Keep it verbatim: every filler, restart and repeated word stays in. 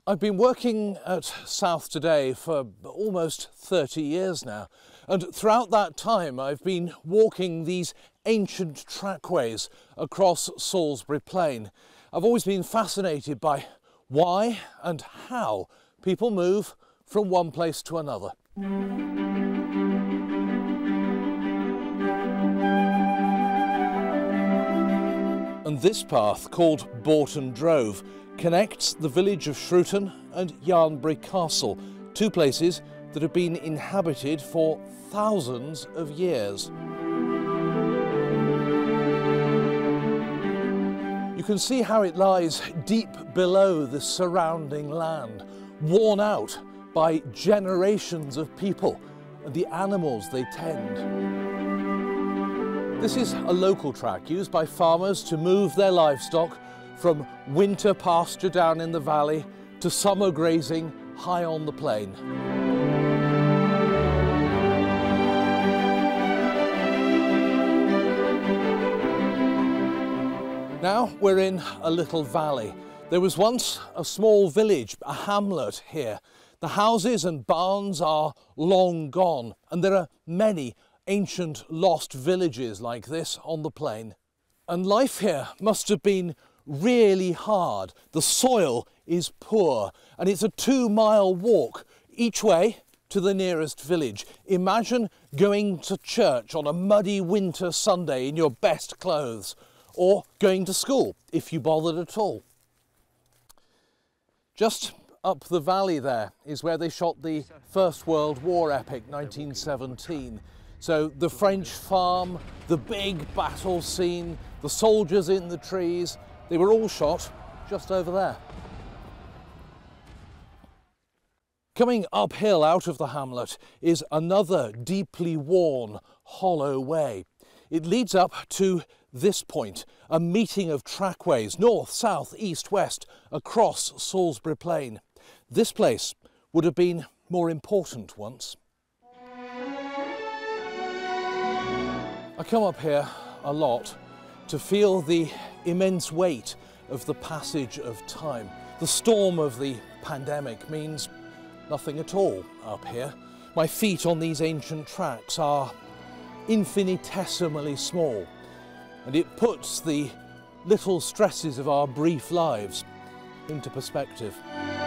I've been working at South Today for almost thirty years now, and throughout that time I've been walking these ancient trackways across Salisbury Plain. I've always been fascinated by why and how people move from one place to another. And this path, called Boughton Drove, connects the village of Shrewton and Yarnbury Castle, two places that have been inhabited for thousands of years. You can see how it lies deep below the surrounding land, worn out by generations of people and the animals they tend. This is a local track used by farmers to move their livestock from winter pasture down in the valley to summer grazing high on the plain. Now we're in a little valley. There was once a small village, a hamlet here. The houses and barns are long gone, and there are many ancient lost villages like this on the plain. And life here must have been really hard. The soil is poor, and it's a two-mile walk each way to the nearest village. Imagine going to church on a muddy winter Sunday in your best clothes, or going to school if you bothered at all. Just up the valley there is where they shot the First World War epic nineteen seventeen. So the French farm, the big battle scene, the soldiers in the trees, they were all shot just over there. Coming uphill out of the hamlet is another deeply worn, hollow way. It leads up to this point, a meeting of trackways, north, south, east, west, across Salisbury Plain. This place would have been more important once. I come up here a lot to feel the immense weight of the passage of time. The storm of the pandemic means nothing at all up here. My feet on these ancient tracks are infinitesimally small, and it puts the little stresses of our brief lives into perspective.